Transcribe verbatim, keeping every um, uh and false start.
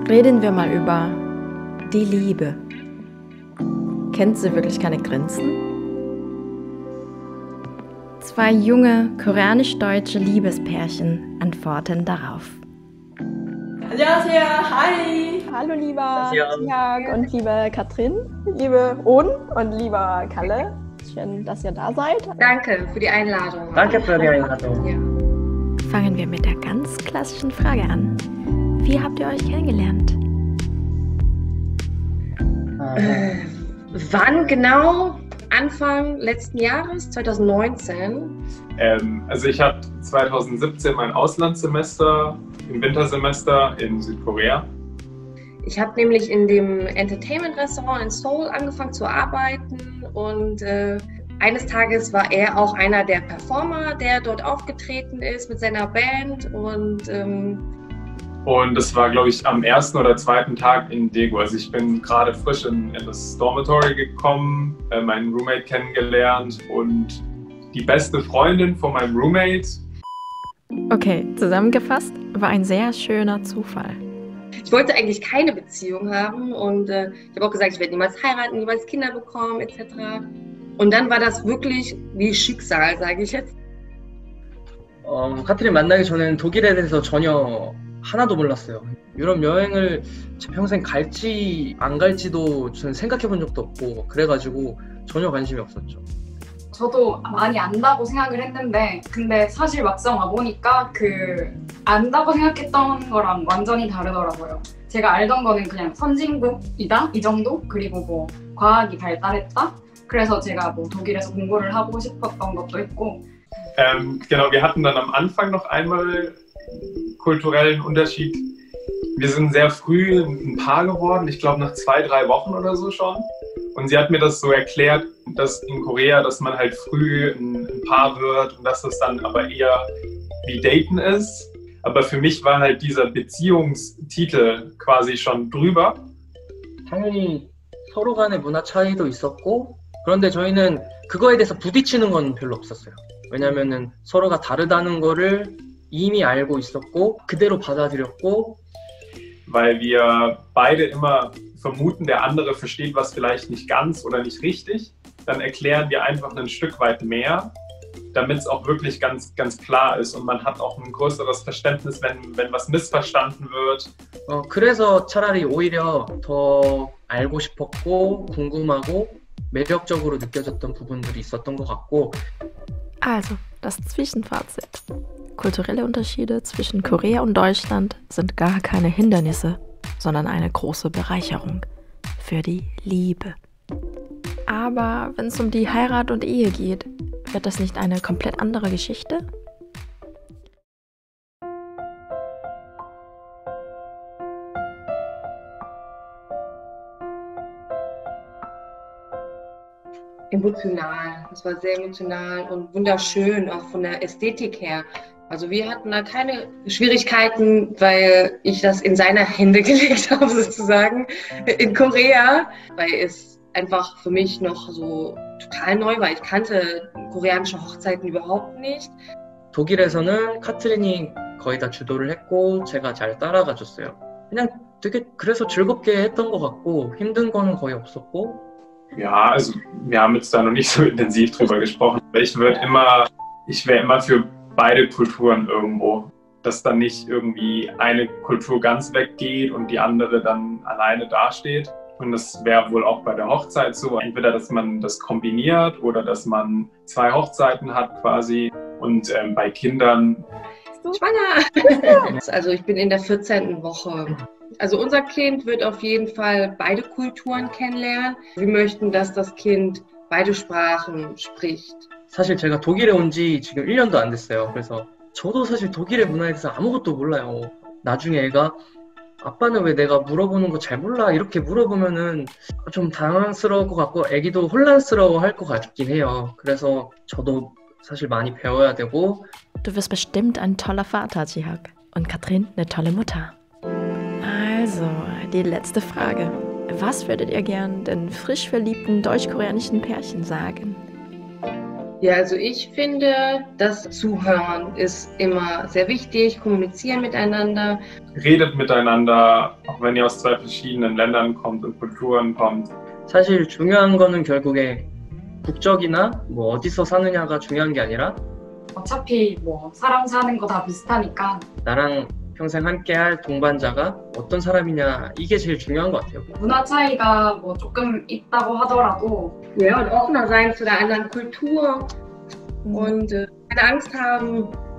Reden wir mal über die Liebe. Kennt sie wirklich keine Grenzen? Zwei junge koreanisch-deutsche Liebespärchen antworten darauf. 안녕하세요. Hi. Hallo lieber Jörg und liebe Katrin, liebe On und lieber Kalle. Schön, dass ihr da seid. Danke für die Einladung. Danke für die Einladung. Ja. Fangen wir mit der ganz klassischen Frage an. Wie habt ihr euch kennengelernt? Äh, wann genau? Anfang letzten Jahres, zwanzig neunzehn. Ähm, also ich hatte zwanzig siebzehn mein Auslandssemester im Wintersemester in Südkorea. Ich habe nämlich in dem Entertainment-Restaurant in Seoul angefangen zu arbeiten und äh, eines Tages war er auch einer der Performer, der dort aufgetreten ist mit seiner Band und ähm, Und das war, glaube ich, am ersten oder zweiten Tag in Daegu. Also ich bin gerade frisch in, in das Dormitory gekommen, äh, meinen Roommate kennengelernt und die beste Freundin von meinem Roommate. Okay, zusammengefasst, war ein sehr schöner Zufall. ich wollte eigentlich keine Beziehung haben und äh, ich habe auch gesagt, ich werde niemals heiraten, niemals Kinder bekommen et cetera. Und dann war das wirklich wie Schicksal, sage ich jetzt. 어, 카트린 만나기 전에는 독일에 대해서 전혀 하나도 몰랐어요. 유럽 여행을 제 평생 갈지 안 갈지도 저는 생각해 본 적도 없고 그래가지고 전혀 관심이 없었죠. 저도 많이 안다고 생각을 했는데 근데 사실 막상 와보니까 그 안다고 생각했던 거랑 완전히 다르더라고요. 제가 알던 거는 그냥 선진국이다 이 정도? 그리고 뭐 과학이 발달했다? 그래서 제가 뭐 독일에서 공부를 하고 싶었던 것도 있고 Ähm, genau, wir hatten dann am Anfang noch einmal kulturellen Unterschied. Wir sind sehr früh ein Paar geworden, ich glaube nach zwei, drei Wochen oder so schon. Und sie hat mir das so erklärt, dass in Korea, dass man halt früh ein, ein Paar wird und dass das dann aber eher wie Daten ist. Aber für mich war halt dieser Beziehungstitel quasi schon drüber. 당연히 서로 간의 문화 차이도 있었고 그런데 저희는 그거에 대해서 부딪히는 건 별로 없었어요. 왜냐면은 서로가 다르다는 거를 이미 알고 있었고 그대로 받아들였고 Weil wir beide immer vermuten, der andere versteht was vielleicht nicht ganz oder nicht richtig. Dann erklären wir einfach ein Stück weit mehr, damit es auch wirklich ganz, ganz klar ist und man hat auch ein größeres Verständnis, wenn, wenn was missverstanden wird. 어, 그래서 차라리 오히려 더 알고 싶었고 궁금하고 매력적으로 느껴졌던 부분들이 있었던 것 같고 Also, das Zwischenfazit. Kulturelle Unterschiede zwischen Korea und Deutschland sind gar keine Hindernisse, sondern eine große Bereicherung für die Liebe. Aber wenn es um die Heirat und Ehe geht, wird das nicht eine komplett andere Geschichte? Emotional. Es war sehr emotional und wunderschön, auch von der Ästhetik her. Also wir hatten da keine Schwierigkeiten, weil ich das in seine Hände gelegt habe, sozusagen, in Korea, weil es einfach für mich noch so total neu war. Ich kannte koreanische Hochzeiten überhaupt nicht. 독일에서는 카트린이 거의 다 주도를 했고 제가 잘 따라가 줬어요. 그냥 되게 그래서 즐겁게 했던 것 같고 힘든 거는 거의 없었고 Ja, also wir haben jetzt da noch nicht so intensiv drüber gesprochen. Ich würde immer, ich wäre immer für beide Kulturen irgendwo, dass dann nicht irgendwie eine Kultur ganz weggeht und die andere dann alleine dasteht. Und das wäre wohl auch bei der Hochzeit so. Entweder, dass man das kombiniert oder dass man zwei Hochzeiten hat quasi. Und ähm, bei Kindern... Schwanger! Also ich bin in der vierzehnten Woche. Also unser Kind wird auf jeden Fall beide Kulturen kennenlernen. Wir möchten, dass das Kind beide Sprachen spricht. 사실 제가 독일에 온 지 지금 일 년도 안 됐어요. 그래서 저도 사실 독일의 문화에 대해서 아무것도 몰라요. 나중에 애가 아빠는 왜 내가 물어보는 거 잘 몰라? 이렇게 물어보면은 좀 당황스러울 것 같고 애기도 혼란스러워 할 것 같긴 해요. 그래서 저도 사실 많이 배워야 되고 Du wirst bestimmt ein toller Vater, Jihak. Und Katrin eine tolle Mutter. Also, die letzte Frage. Was würdet ihr gern den frisch verliebten deutsch-koreanischen Pärchen sagen? Ja, also ich finde, das Zuhören ist immer sehr wichtig, kommunizieren miteinander. Redet miteinander, auch wenn ihr aus zwei verschiedenen Ländern kommt und Kulturen kommt. 사실 중요한 거는 결국에 국적이나 뭐 어디서 사느냐가 중요한 게 아니라 어차피 뭐 사람 사는 거 다 비슷하니까 나랑 평생 함께 할 동반자가 어떤 사람이냐 이게 제일 중요한 것 같아요. 문화 차이가 뭐 조금 있다고 하더라도 Ja, und offener sein zu der anderen Kultur und äh, keine Angst haben,